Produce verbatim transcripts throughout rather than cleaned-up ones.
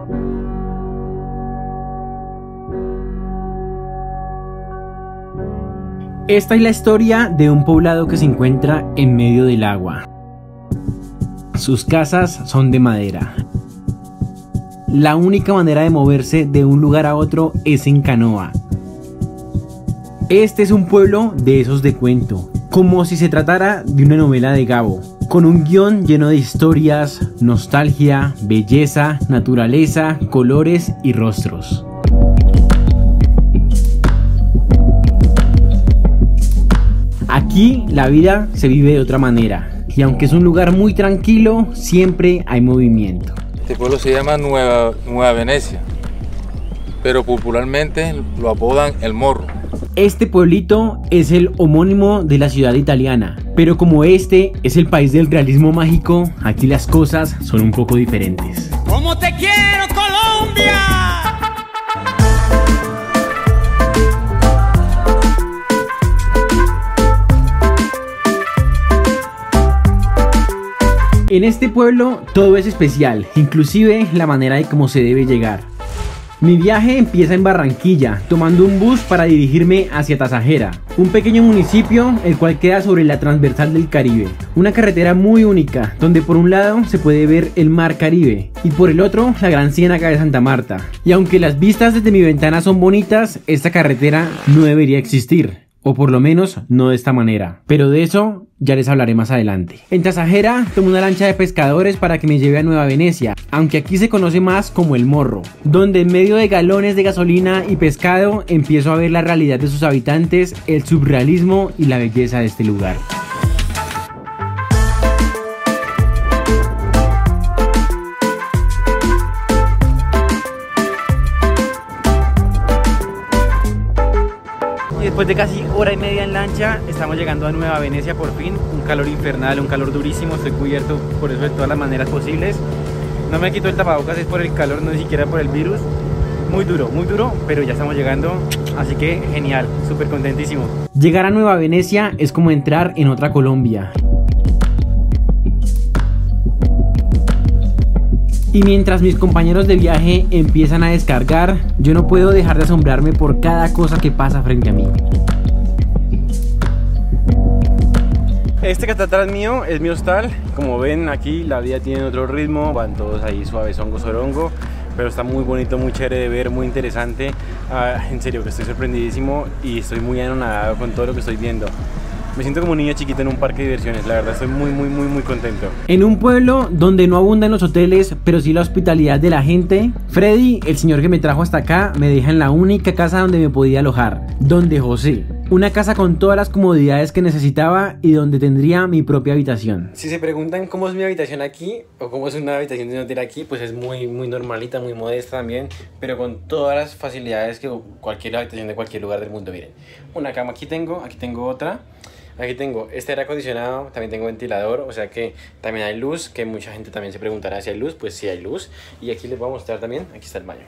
Esta es la historia de un poblado que se encuentra en medio del agua. Sus casas son de madera. La única manera de moverse de un lugar a otro es en canoa. Este es un pueblo de esos de cuento, como si se tratara de una novela de Gabo, con un guión lleno de historias, nostalgia, belleza, naturaleza, colores y rostros. Aquí la vida se vive de otra manera, y aunque es un lugar muy tranquilo, siempre hay movimiento. Este pueblo se llama Nueva, Nueva Venecia, pero popularmente lo apodan El Morro. Este pueblito es el homónimo de la ciudad italiana, pero como este es el país del realismo mágico, aquí las cosas son un poco diferentes. ¡Cómo te quiero, Colombia! En este pueblo todo es especial, inclusive la manera de cómo se debe llegar. Mi viaje empieza en Barranquilla, tomando un bus para dirigirme hacia Tasajera, un pequeño municipio el cual queda sobre la transversal del Caribe. Una carretera muy única, donde por un lado se puede ver el mar Caribe y por el otro la gran ciénaga de Santa Marta. Y aunque las vistas desde mi ventana son bonitas, esta carretera no debería existir. O por lo menos no de esta manera, pero de eso ya les hablaré más adelante. En Tasajera tomo una lancha de pescadores para que me lleve a Nueva Venecia, aunque aquí se conoce más como El Morro, donde en medio de galones de gasolina y pescado empiezo a ver la realidad de sus habitantes, el surrealismo y la belleza de este lugar. Después de casi hora y media en lancha, estamos llegando a Nueva Venecia por fin. Un calor infernal, un calor durísimo, estoy cubierto por eso de todas las maneras posibles. No me quito el tapabocas, es por el calor, no ni siquiera por el virus. Muy duro, muy duro, pero ya estamos llegando, así que genial, súper contentísimo. Llegar a Nueva Venecia es como entrar en otra Colombia. Y mientras mis compañeros de viaje empiezan a descargar, yo no puedo dejar de asombrarme por cada cosa que pasa frente a mí. Este que está atrás mío es mi hostal. Como ven, aquí la vida tiene otro ritmo, van todos ahí suavezongo, sorongo, pero está muy bonito, muy chévere de ver, muy interesante. Ah, en serio que estoy sorprendidísimo y estoy muy anonadado con todo lo que estoy viendo. Me siento como un niño chiquito en un parque de diversiones, la verdad estoy muy muy muy muy contento. En un pueblo donde no abundan los hoteles, pero sí la hospitalidad de la gente, Freddy, el señor que me trajo hasta acá, me deja en la única casa donde me podía alojar, Donde José. Una casa con todas las comodidades que necesitaba y donde tendría mi propia habitación. Si se preguntan cómo es mi habitación aquí, o cómo es una habitación de un hotel aquí, pues es muy muy normalita, muy modesta también, pero con todas las facilidades que cualquier habitación de cualquier lugar del mundo. Miren, una cama aquí tengo, aquí tengo otra. Aquí tengo este aire acondicionado, también tengo ventilador, o sea que también hay luz, que mucha gente también se preguntará si hay luz, pues sí hay luz. Y aquí les voy a mostrar también, aquí está el baño.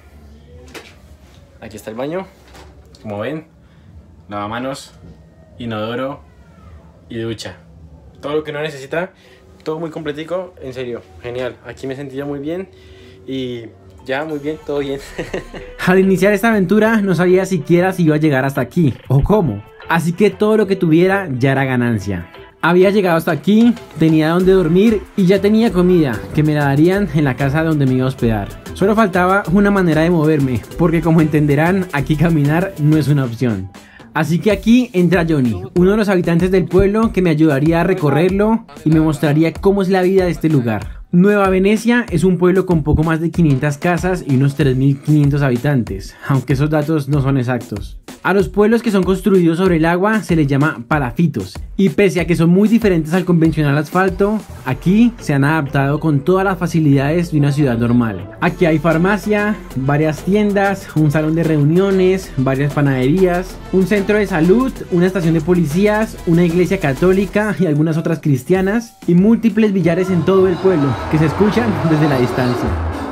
Aquí está el baño, como ven, lavamanos, inodoro y ducha. Todo lo que uno necesita, todo muy completico, en serio, genial. Aquí me sentí yo muy bien y ya muy bien, todo bien. Al iniciar esta aventura no sabía siquiera si iba a llegar hasta aquí o cómo. Así que todo lo que tuviera ya era ganancia. Había llegado hasta aquí, tenía donde dormir y ya tenía comida que me la darían en la casa donde me iba a hospedar. Solo faltaba una manera de moverme, porque como entenderán, aquí caminar no es una opción. Así que aquí entra Johnny, uno de los habitantes del pueblo que me ayudaría a recorrerlo y me mostraría cómo es la vida de este lugar. Nueva Venecia es un pueblo con poco más de quinientas casas y unos tres mil quinientos habitantes, aunque esos datos no son exactos. A los pueblos que son construidos sobre el agua se les llama palafitos, y pese a que son muy diferentes al convencional asfalto, aquí se han adaptado con todas las facilidades de una ciudad normal. Aquí hay farmacia, varias tiendas, un salón de reuniones, varias panaderías, un centro de salud, una estación de policías, una iglesia católica y algunas otras cristianas, y múltiples billares en todo el pueblo que se escuchan desde la distancia.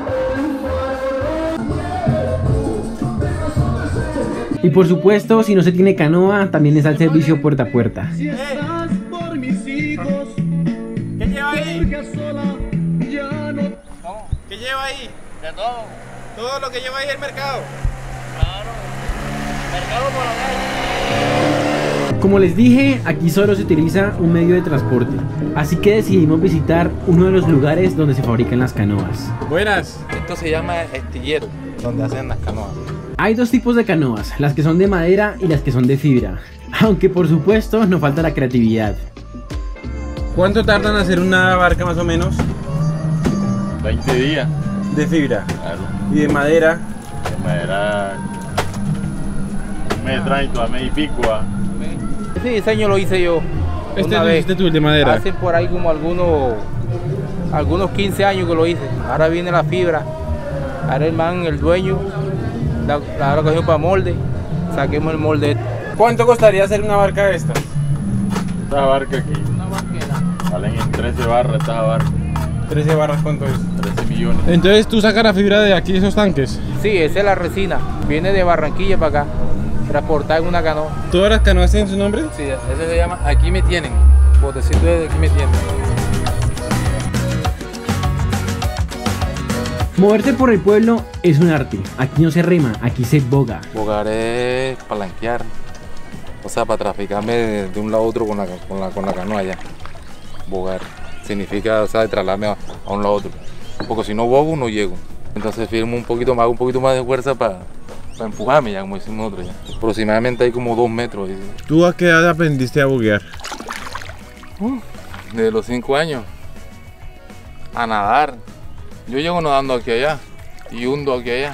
Y por supuesto, si no se tiene canoa, también está el servicio puerta a puerta. Si estás por mis hijos, ¿qué lleva ahí? ¿Cómo? ¿Qué lleva ahí? De todo. Todo lo que lleva ahí el mercado. Claro. Mercado por la calle. Como les dije, aquí solo se utiliza un medio de transporte, así que decidimos visitar uno de los lugares donde se fabrican las canoas. Buenas. Esto se llama estillero, donde hacen las canoas. Hay dos tipos de canoas, las que son de madera y las que son de fibra, aunque por supuesto no falta la creatividad. ¿Cuánto tardan en hacer una barca más o menos? veinte días. De fibra. Claro. Y de madera. De madera. Un mes, treinta, mes y pico. ¿Ah? Ese diseño lo hice yo. Este una lo vez. hiciste tú, el de madera. Hace por ahí como algunos, algunos quince años que lo hice. Ahora viene la fibra. Ahora el man, el dueño, la, la, la cogió para molde. Saquemos el molde. ¿Cuánto costaría hacer una barca de estas? Esta barca aquí. Una barquera. Salen en trece barras esta barca. trece barras, ¿cuánto es? trece millones. Entonces tú sacas la fibra de aquí, esos tanques. Sí, esa es la resina. Viene de Barranquilla para acá. Transportada en una canoa. ¿Todas las canoas tienen su nombre? Sí, eso se llama Aquí me tienen. Botecito de Aquí me tienen. Moverse por el pueblo es un arte, aquí no se rema, aquí se boga. Bogar es palanquear. O sea, para traficarme de, de un lado a otro con la, con la, con la canoa allá. Bogar. Significa, o sea, de trasladarme a, a un lado a otro. Porque si no bogo, no llego. Entonces firmo un poquito más, un poquito más de fuerza para para empujarme ya, como decimos nosotros ya. Aproximadamente hay como dos metros. ¿Tú a qué edad aprendiste a boguear? Uh, desde los cinco años. A nadar. Yo llego nadando aquí allá y hundo aquí allá.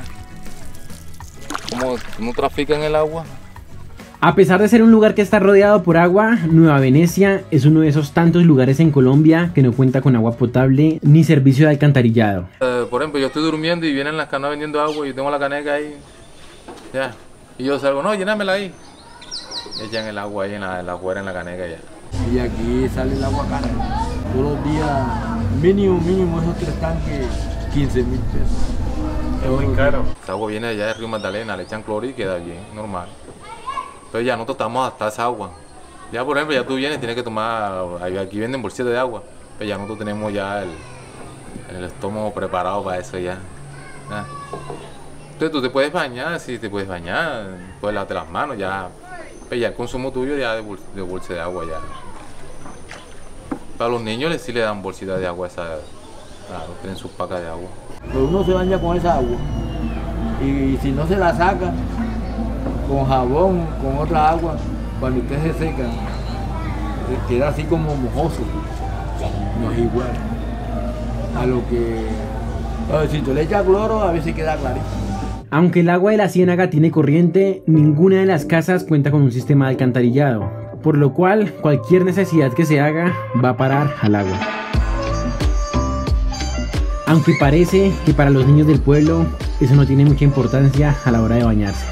Como no trafican el agua. A pesar de ser un lugar que está rodeado por agua, Nueva Venecia es uno de esos tantos lugares en Colombia que no cuenta con agua potable ni servicio de alcantarillado. Eh, por ejemplo, yo estoy durmiendo y vienen las canoas vendiendo agua y yo tengo la caneca ahí. Ya. Y yo salgo, no, llénamela ahí. Echan el agua ahí en la, en la fuera en la caneca ya. Y aquí sale el agua cara. Todos los días, mínimo, mínimo, esos tres tanques, quince mil pesos. Es muy caro. Esa agua viene allá de Río Magdalena, le echan cloro y queda bien, normal. Pero ya nosotros estamos hasta esa agua. Ya, por ejemplo, ya tú vienes, tienes que tomar, aquí venden bolsitas de agua. Pero ya nosotros tenemos ya el, el estómago preparado para eso ya. ¿Ya? Entonces tú te puedes bañar, sí, te puedes bañar, puedes lavarte las manos, ya. Pero ya el consumo tuyo ya de, bol de bolsa de agua ya. Para los niños les sí le dan bolsitas de agua esa, claro, tienen sus pacas de agua. Pero uno se baña con esa agua. Y si no se la saca, con jabón, con otra agua, cuando usted se seca, queda así como mojoso. No es igual a lo que... A ver, si tú le echas cloro, a veces queda clarito. Aunque el agua de la ciénaga tiene corriente, ninguna de las casas cuenta con un sistema de alcantarillado, por lo cual cualquier necesidad que se haga va a parar al agua. Aunque parece que para los niños del pueblo eso no tiene mucha importancia a la hora de bañarse.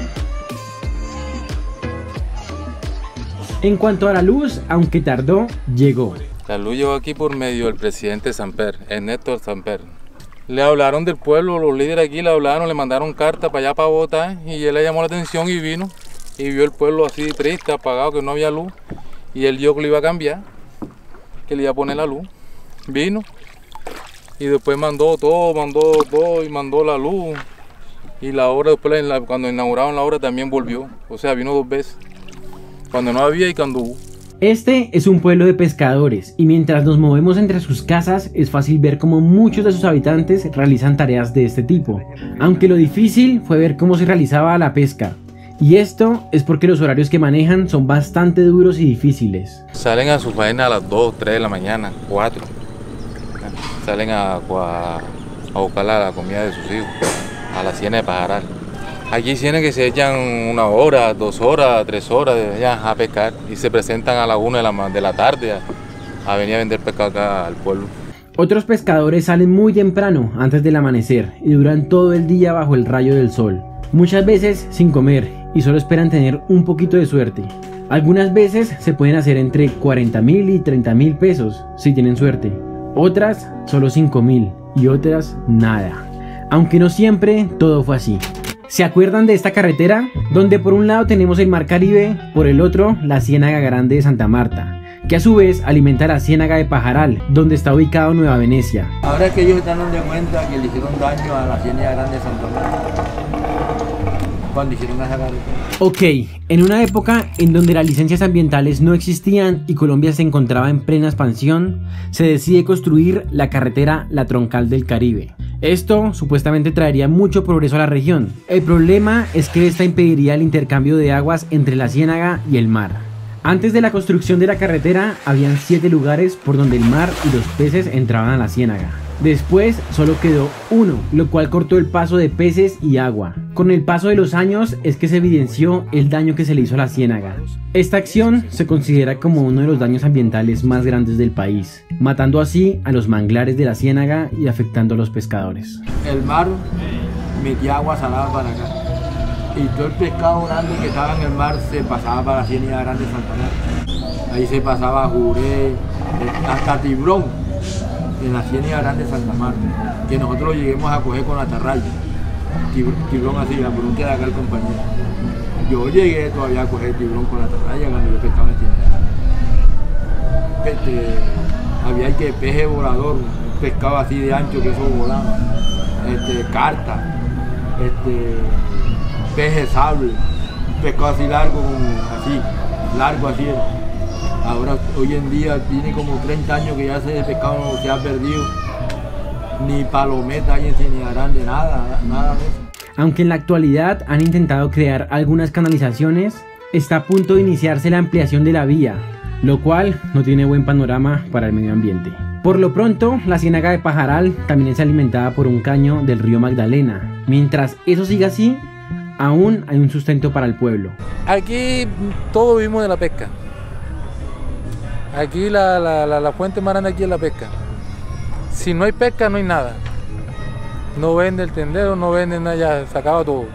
En cuanto a la luz, aunque tardó, llegó. La luz llegó aquí por medio del presidente Samper, Ernesto Samper. Le hablaron del pueblo, los líderes aquí le hablaron, le mandaron carta para allá para Bogotá y él le llamó la atención y vino y vio el pueblo así triste, apagado, que no había luz y él dijo que lo iba a cambiar, que le iba a poner la luz. Vino y después mandó todo, mandó todo y mandó la luz y la obra después cuando inauguraron la obra también volvió, o sea vino dos veces, cuando no había y cuando hubo. Este es un pueblo de pescadores y mientras nos movemos entre sus casas es fácil ver cómo muchos de sus habitantes realizan tareas de este tipo, aunque lo difícil fue ver cómo se realizaba la pesca. Y esto es porque los horarios que manejan son bastante duros y difíciles. Salen a su faena a las dos, tres de la mañana, cuatro. Salen a, a, a buscar la, la comida de sus hijos, a la ciénaga de Pajaral. Aquí tienen que se echan una hora, dos horas, tres horas de allá a pescar y se presentan a la una de la, de la tarde a, a venir a vender pescado acá al pueblo. Otros pescadores salen muy temprano antes del amanecer y duran todo el día bajo el rayo del sol, muchas veces sin comer y solo esperan tener un poquito de suerte. Algunas veces se pueden hacer entre cuarenta mil y treinta mil pesos si tienen suerte, otras solo cinco mil y otras nada, aunque no siempre todo fue así. ¿Se acuerdan de esta carretera? Donde por un lado tenemos el Mar Caribe, por el otro la Ciénaga Grande de Santa Marta, que a su vez alimenta la ciénaga de Pajaral, donde está ubicado Nueva Venecia. Ahora es que ellos están dando cuenta que le hicieron daño a la Ciénaga Grande de Santa Marta cuando hicieron esa carretera. Ok, en una época en donde las licencias ambientales no existían y Colombia se encontraba en plena expansión, se decide construir la carretera La Troncal del Caribe. Esto supuestamente traería mucho progreso a la región. El problema es que esta impediría el intercambio de aguas entre la ciénaga y el mar. Antes de la construcción de la carretera, habían siete lugares por donde el mar y los peces entraban a la ciénaga. Después solo quedó uno, lo cual cortó el paso de peces y agua. Con el paso de los años es que se evidenció el daño que se le hizo a la ciénaga. Esta acción se considera como uno de los daños ambientales más grandes del país, matando así a los manglares de la ciénaga y afectando a los pescadores. El mar metía agua salada para acá y todo el pescado grande que estaba en el mar se pasaba para la Ciénaga Grande de Santa Marta. Ahí se pasaba juré, hasta tiburón en la Ciénaga Grande de Santa Marta, que nosotros lo lleguemos a coger con la atarraya. Tiburón así, la pregunta de acá el compañero. Yo llegué todavía a coger tiburón con la atarraya cuando yo pescaba en la Ciénaga. Este, había el que peje volador, un pescado así de ancho que eso volaba. Este, carta, este, peje sable, un pescado así largo, así, largo así. Ahora, hoy en día, tiene como treinta años que ya ese pescado no se ha perdido. Ni palometa hay en Ciénaga Grande, nada, nada de eso. Aunque en la actualidad han intentado crear algunas canalizaciones, está a punto de iniciarse la ampliación de la vía, lo cual no tiene buen panorama para el medio ambiente. Por lo pronto, la ciénaga de Pajaral también es alimentada por un caño del río Magdalena. Mientras eso siga así, aún hay un sustento para el pueblo. Aquí todos vivimos de la pesca. Aquí la, la, la, la fuente más grande aquí es la pesca. Si no hay pesca, no hay nada. No vende el tendero, no vende nada, ya se acaba todo.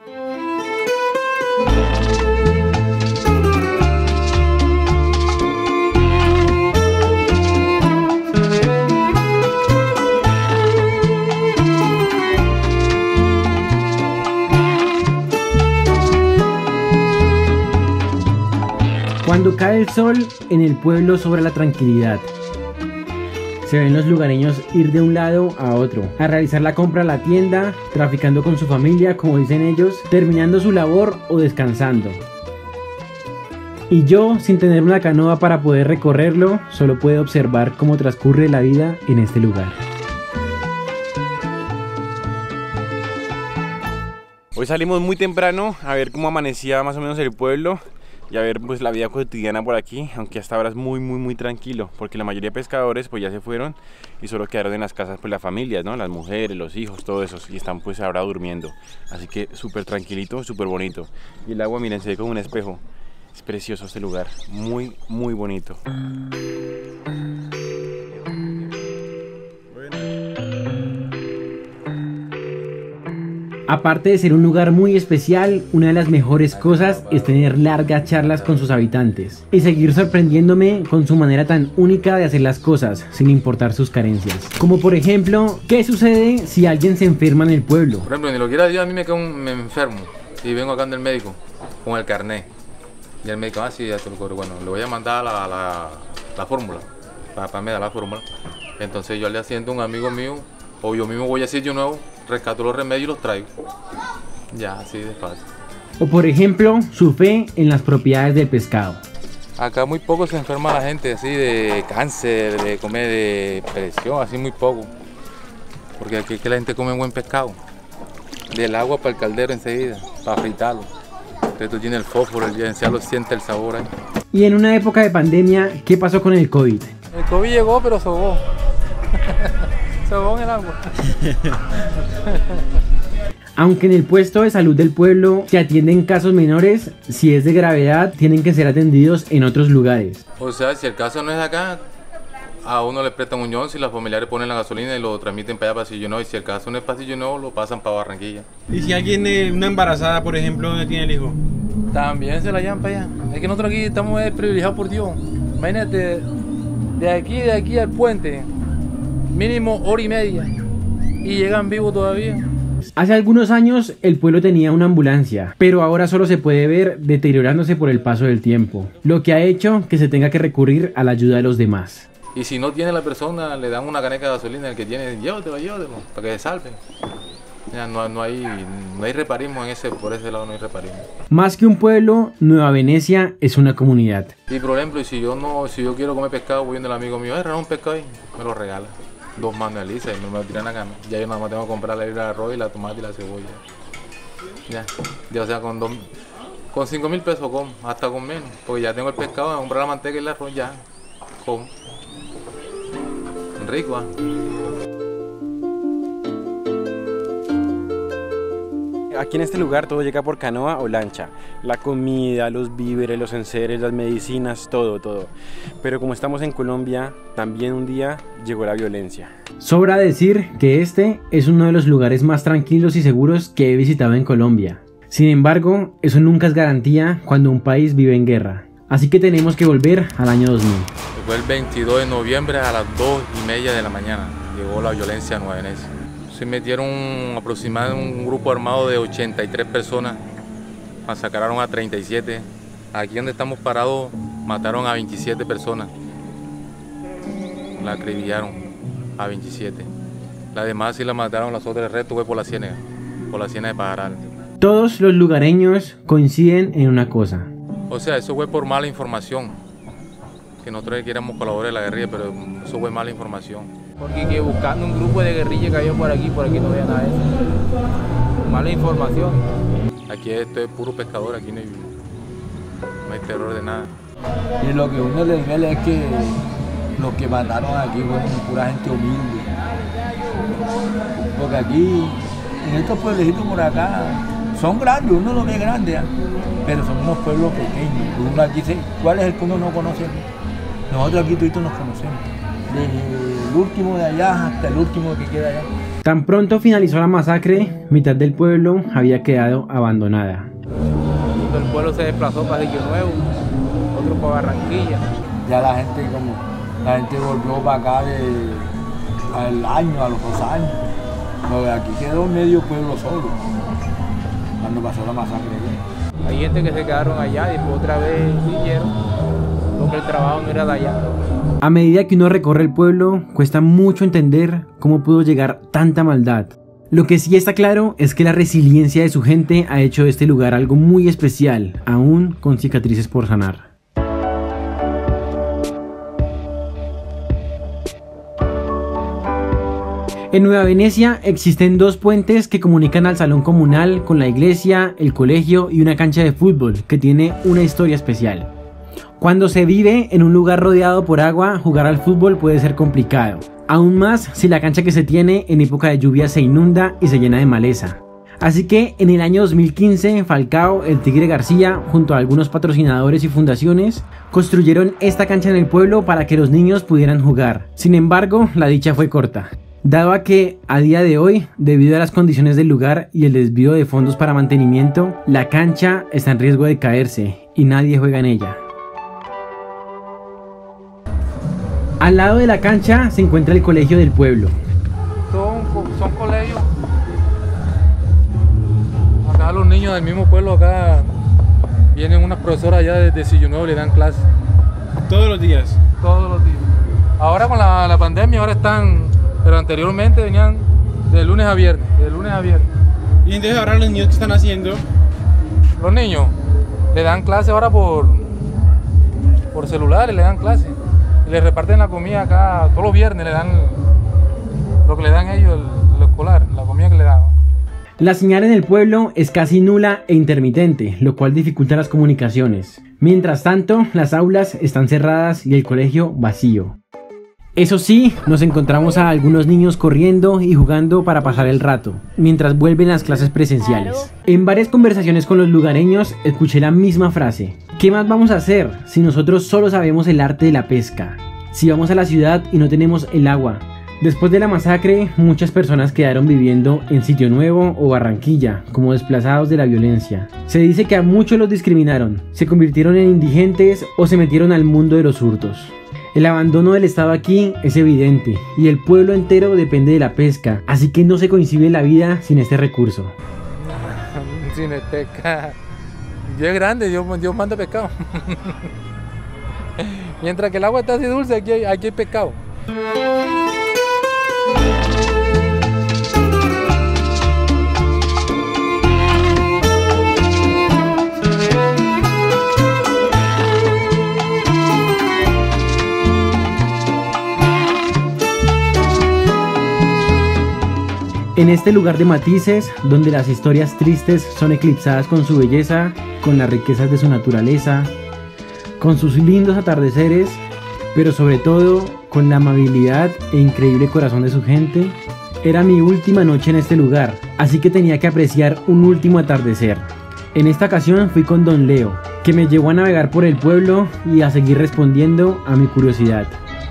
Cuando cae el sol, en el pueblo sobra la tranquilidad. Se ven los lugareños ir de un lado a otro, a realizar la compra a la tienda, traficando con su familia, como dicen ellos, terminando su labor o descansando. Y yo, sin tener una canoa para poder recorrerlo, solo puedo observar cómo transcurre la vida en este lugar. Hoy salimos muy temprano a ver cómo amanecía más o menos el pueblo y a ver pues la vida cotidiana por aquí, aunque hasta ahora es muy muy muy tranquilo porque la mayoría de pescadores pues ya se fueron y solo quedaron en las casas pues las familias, ¿no? Las mujeres, los hijos, todo eso, y están pues ahora durmiendo, así que súper tranquilito, súper bonito. Y el agua, miren, se ve como un espejo. Es precioso este lugar, muy muy bonito. Aparte de ser un lugar muy especial, una de las mejores cosas es tener largas charlas con sus habitantes y seguir sorprendiéndome con su manera tan única de hacer las cosas, sin importar sus carencias. Como por ejemplo, ¿qué sucede si alguien se enferma en el pueblo? Por ejemplo, ni lo quiera Dios, a mí me quedo un, me enfermo y vengo acá del médico con el carnet. Y el médico, ah, sí, ya te lo cobro. Bueno, le voy a mandar la, la, la fórmula, para, para me dar la fórmula. Entonces yo le asiento a un amigo mío, o yo mismo voy a sitio nuevo, rescato los remedios y los traigo. Ya, así de fácil. O por ejemplo, su fe en las propiedades del pescado. Acá muy poco se enferma la gente así de cáncer, de comer de presión, así muy poco. Porque aquí es que la gente come buen pescado. Del agua para el caldero enseguida, para fritarlo. Esto tiene el fósforo, el ya lo siente el sabor ahí. Y en una época de pandemia, ¿qué pasó con el COVID? El COVID llegó, pero sobó. Sobó en el agua. Aunque en el puesto de salud del pueblo se atienden casos menores, si es de gravedad, tienen que ser atendidos en otros lugares. O sea, si el caso no es acá, a uno le prestan un yon, si los familiares ponen la gasolina y lo transmiten para allá para Pasillo Nuevo, y si el caso no es Pasillo Nuevo, lo pasan para Barranquilla. ¿Y si alguien, eh, una embarazada, por ejemplo, no tiene el hijo? También se la llevan para allá. Es que nosotros aquí estamos privilegiados por Dios. Imagínate, de aquí, de aquí al puente, mínimo hora y media, y llegan vivos todavía. años. Hace algunos años el pueblo tenía una ambulancia, pero ahora solo se puede ver deteriorándose por el paso del tiempo, lo que ha hecho que se tenga que recurrir a la ayuda de los demás. Y si no tiene la persona, le dan una caneca de gasolina, el que tiene, llévatelo, llévatelo, para que se salve. Ya no, no, hay, no hay reparismo en ese, por ese lado no hay reparismo. Más que un pueblo, Nueva Venecia es una comunidad. Y por ejemplo, si yo no, si yo quiero comer pescado, voy viendo al amigo mío, regala un pescado y me lo regala. Dos manualizas y me lo tiran acá. Ya yo nada más tengo que comprar la libra de arroz y la tomate y la cebolla. Ya, ya o sea, con, dos, con cinco mil pesos como, hasta con menos. Porque ya tengo el pescado, me comprar la manteca y el arroz, ya, como. Rico, ¿eh? Aquí en este lugar todo llega por canoa o lancha. La comida, los víveres, los enseres, las medicinas, todo, todo. Pero como estamos en Colombia, también un día llegó la violencia. Sobra decir que este es uno de los lugares más tranquilos y seguros que he visitado en Colombia. Sin embargo, eso nunca es garantía cuando un país vive en guerra. Así que tenemos que volver al año dos mil. Fue el veintidós de noviembre a las dos y media de la mañana. Llegó la violencia a Nueva Venecia. Se metieron aproximadamente un grupo armado de ochenta y tres personas, masacraron a treinta y siete. Aquí donde estamos parados mataron a veintisiete personas, la acribillaron a veintisiete. Las demás sí la mataron, las otras el resto fue por la ciénaga, por la ciénaga de Pajaral. Todos los lugareños coinciden en una cosa. O sea, eso fue por mala información, que nosotros queríamos colaborar en la guerrilla, pero eso fue mala información. Porque que buscando un grupo de guerrilla que había por aquí, por aquí no había nada de eso. Mala información. Aquí esto es puro pescador, aquí no hay, no hay terror de nada. Y lo que uno le duele es que los que mataron aquí fueron pura gente humilde. Porque aquí, en estos pueblecitos por acá, son grandes, uno lo ve grande, ¿eh? Pero son unos pueblos pequeños. Uno aquí se, ¿cuál es el que uno no conoce? Nosotros aquí todos nos conocemos. Desde el último de allá hasta el último que queda allá. Tan pronto finalizó la masacre, mitad del pueblo había quedado abandonada. El pueblo se desplazó para Río Nuevo, otro para Barranquilla. Ya la gente como, la gente volvió para acá de, al año, a los dos años. Porque aquí quedó medio pueblo solo, cuando pasó la masacre. Hay gente que se quedaron allá y después otra vez vinieron, porque el trabajo no era de allá. A medida que uno recorre el pueblo, cuesta mucho entender cómo pudo llegar tanta maldad. Lo que sí está claro es que la resiliencia de su gente ha hecho de este lugar algo muy especial, aún con cicatrices por sanar. En Nueva Venecia existen dos puentes que comunican al salón comunal con la iglesia, el colegio y una cancha de fútbol que tiene una historia especial. Cuando se vive en un lugar rodeado por agua, jugar al fútbol puede ser complicado. Aún más si la cancha que se tiene en época de lluvia se inunda y se llena de maleza. Así que en el año dos mil quince, Falcao, el Tigre García, junto a algunos patrocinadores y fundaciones, construyeron esta cancha en el pueblo para que los niños pudieran jugar. Sin embargo, la dicha fue corta, dado a que a día de hoy, debido a las condiciones del lugar y el desvío de fondos para mantenimiento, la cancha está en riesgo de caerse y nadie juega en ella. Al lado de la cancha se encuentra el colegio del pueblo. Son, son colegios. Acá los niños del mismo pueblo, acá vienen unas profesoras allá desde Sillo Nuevo y le dan clases. Todos los días. Todos los días. Ahora con la, la pandemia, ahora están, pero anteriormente venían de lunes a viernes, de lunes a viernes. Y entonces ahora los niños, ¿qué están haciendo? Los niños le dan clases ahora por, por celulares, le dan clases. Y les reparten la comida acá, todos los viernes le dan lo que le dan ellos, el, el escolar, la comida que le dan. La señal en el pueblo es casi nula e intermitente, lo cual dificulta las comunicaciones. Mientras tanto, las aulas están cerradas y el colegio vacío. Eso sí, nos encontramos a algunos niños corriendo y jugando para pasar el rato, mientras vuelven las clases presenciales. En varias conversaciones con los lugareños escuché la misma frase: ¿qué más vamos a hacer si nosotros solo sabemos el arte de la pesca? Si vamos a la ciudad y no tenemos el agua. Después de la masacre, muchas personas quedaron viviendo en Sitio Nuevo o Barranquilla, como desplazados de la violencia. Se dice que a muchos los discriminaron, se convirtieron en indigentes o se metieron al mundo de los hurtos. El abandono del Estado aquí es evidente y el pueblo entero depende de la pesca, así que no se concibe la vida sin este recurso. Sin el pesca. Dios es grande, Dios, Dios manda pescado. Mientras que el agua está así dulce, aquí hay, aquí hay pescado. En este lugar de matices, donde las historias tristes son eclipsadas con su belleza, con las riquezas de su naturaleza, con sus lindos atardeceres, pero sobre todo con la amabilidad e increíble corazón de su gente, era mi última noche en este lugar, así que tenía que apreciar un último atardecer. En esta ocasión fui con Don Leo, que me llevó a navegar por el pueblo y a seguir respondiendo a mi curiosidad.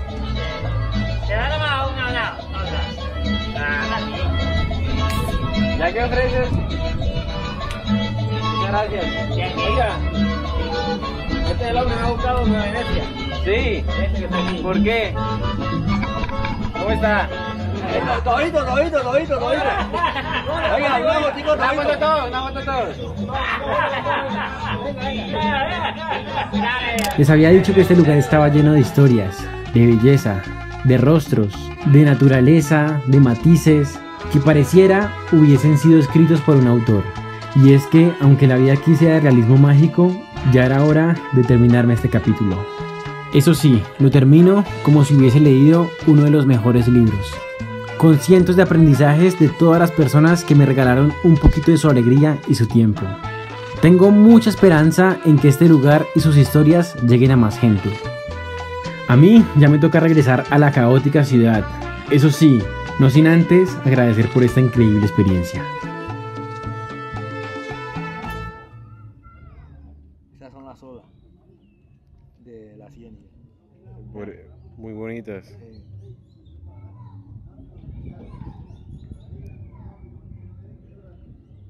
¿Ya qué ofreces? Muchas gracias. Oiga, este es el hombre que me ha buscado en Venecia. Sí. Este que está aquí. ¿Por qué? ¿Cómo está? Todito, todito, todito, todito. Oiga, una botica, Una foto todo, una foto todo. Les había dicho que este lugar estaba lleno de historias, de belleza, de rostros, de naturaleza, de matices, que pareciera hubiesen sido escritos por un autor. Y es que, aunque la vida aquí sea de realismo mágico, ya era hora de terminarme este capítulo. Eso sí, lo termino como si hubiese leído uno de los mejores libros, con cientos de aprendizajes de todas las personas que me regalaron un poquito de su alegría y su tiempo. Tengo mucha esperanza en que este lugar y sus historias lleguen a más gente. A mí ya me toca regresar a la caótica ciudad, eso sí, no sin antes agradecer por esta increíble experiencia. Esas son las olas de la ciénaga. Muy bonitas. Sí.